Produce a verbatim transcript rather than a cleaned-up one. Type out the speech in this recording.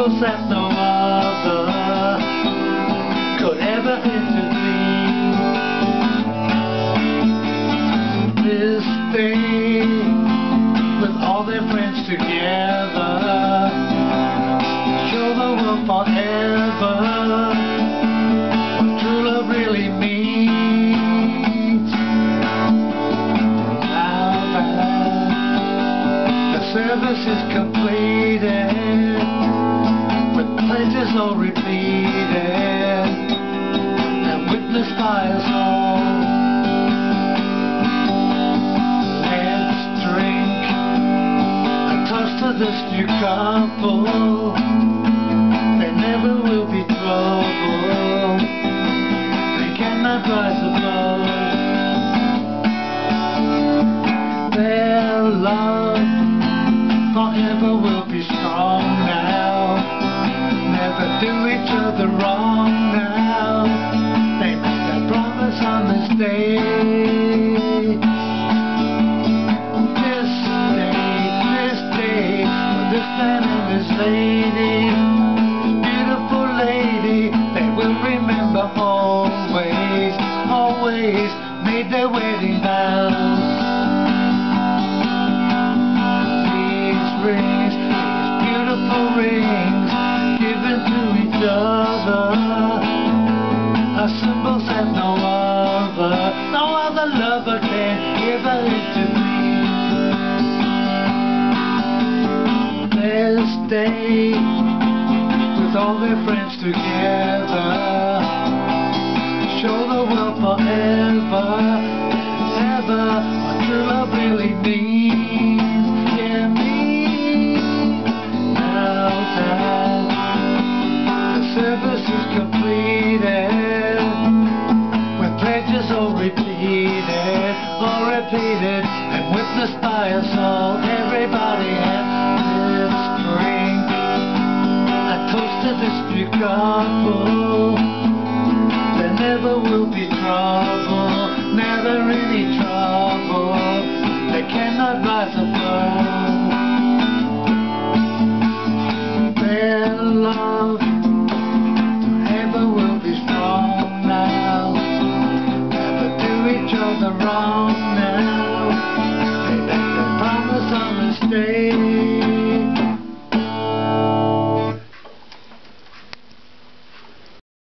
symbols that no other could ever intervene. This day, with all their friends together, show the world forever what true love really means. Now that the service is completed, with pledges all repeated and witnessed by us all, let's drink a toast to this new couple. There never will be trouble, they cannot rise above. Their love forever will be strong now, never do each other wrong now. They made their promise on this day. This day, this day, for this man and this lady, beautiful lady, they will remember always, always made their wedding vows. These rings, these beautiful rings, given to each other, are symbols that no other, no other lover can ever intervene. This day, with all their friends together, show the world forever, ever, what true love really means. Yeah, means. Now that the service is completed, with pledges all repeated, all repeated, and witnessed by us all, everybody had this drink, a toast to this new couple. There never will be trouble, never any trouble, they cannot rise above. Their love forever will be strong now, never do each other wrong now. They make their promise on this day.